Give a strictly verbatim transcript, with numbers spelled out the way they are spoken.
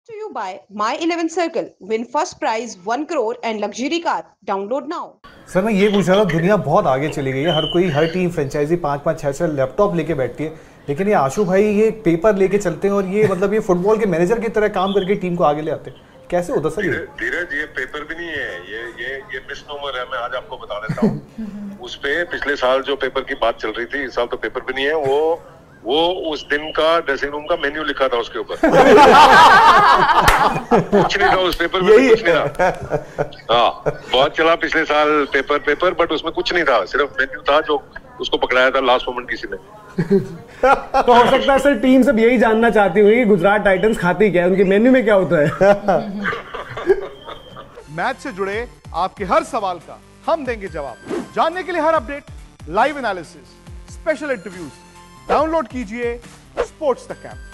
To you by My eleven Circle. Win first prize one crore and luxury car. Download now. Sir मैं ये पूछ रहा था, दुनिया बहुत आगे चली गई है, हर कोई हर टीम फ्रेंचाइजी पाँच पाँच छः छः लैपटॉप लेके बैठती है, लेकिन ये आशु भाई ये पेपर लेके चलते हैं और ये मतलब ये फुटबॉल के मैनेजर की तरह काम करके टीम को आगे ले आते हैं। कैसे होता सर? ये धीरज ये पेपर भी नहीं है, ये ये ये मिसनोमर है। मैं आज आपको बता देता हूँ। उस पे पिछले साल जो पेपर की बात चल रही थी, इस साल तो पेपर भी नहीं है। वो वो उस दिन का ड्रेसिंग रूम का मेन्यू लिखा था उसके ऊपर। कुछ नहीं था उस पेपर में, कुछ नहीं था। हाँ, बहुत चला पिछले साल पेपर पेपर बट उसमें कुछ नहीं था, सिर्फ मेन्यू था जो उसको पकड़ाया था लास्ट मोमेंट किसी ने। तो हो सकता है सर टीम सब यही जानना चाहती हुई कि गुजरात टाइटंस खाती क्या है, उनके मेन्यू में क्या होता है। मैच से जुड़े आपके हर सवाल का हम देंगे जवाब। जानने के लिए हर update, live analysis, special interviews download कीजिए स्पोर्ट्स तक ऐप।